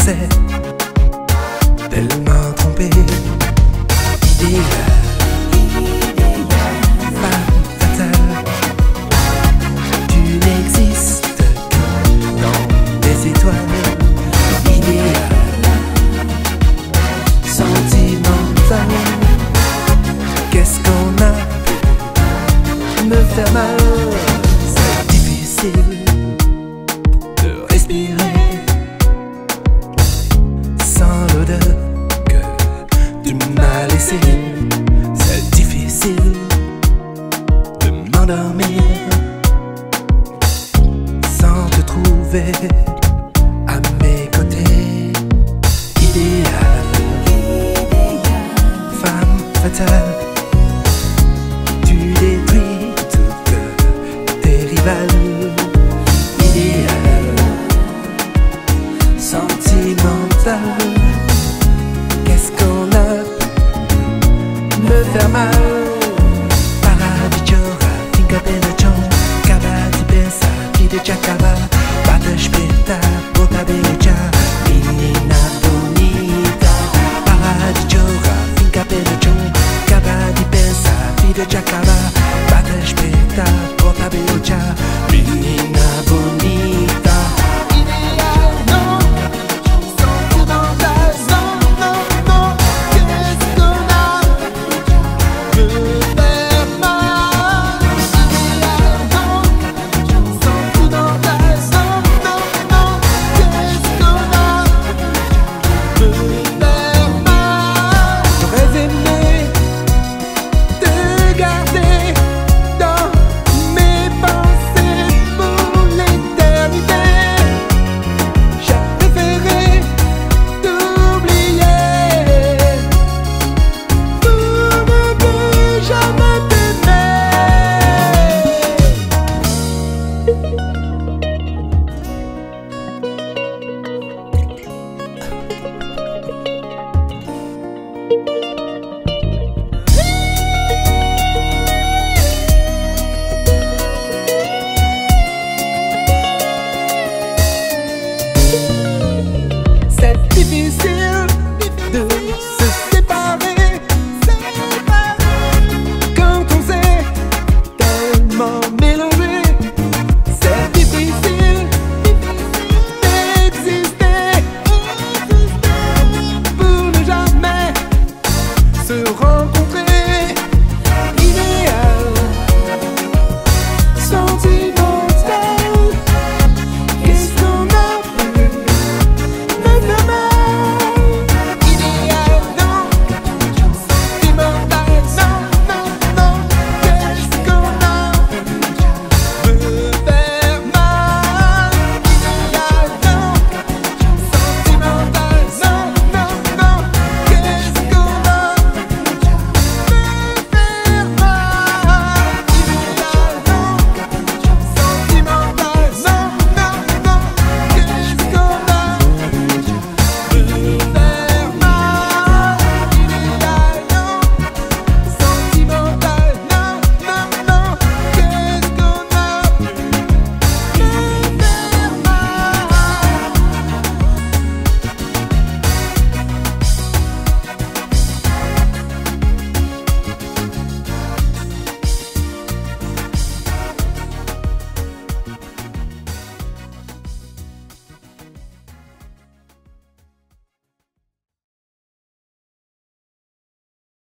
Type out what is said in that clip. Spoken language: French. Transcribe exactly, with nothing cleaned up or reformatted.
s'est tellement trompé. Idéal, femme fatale, tu n'existes que dans des étoiles. Idéal, sentimental, qu'est-ce qu'on a pu me faire mal? C'est difficile de respirer sans l'odeur que tu m'as laissée. C'est difficile de m'endormir sans te trouver à mes côtés. Idéal, femme fatale, tu détruis toutes tes rivales. Idéal, sentimental, qu'est-ce qu'on a pu me faire mal? Paradichora, finca penachon, kabati pensa, kide chakaba, batash peta, bota belecha, inina bonita. Paradichora, finca penachon, kabati pensa, kide chakaba, batash peta, bota belecha.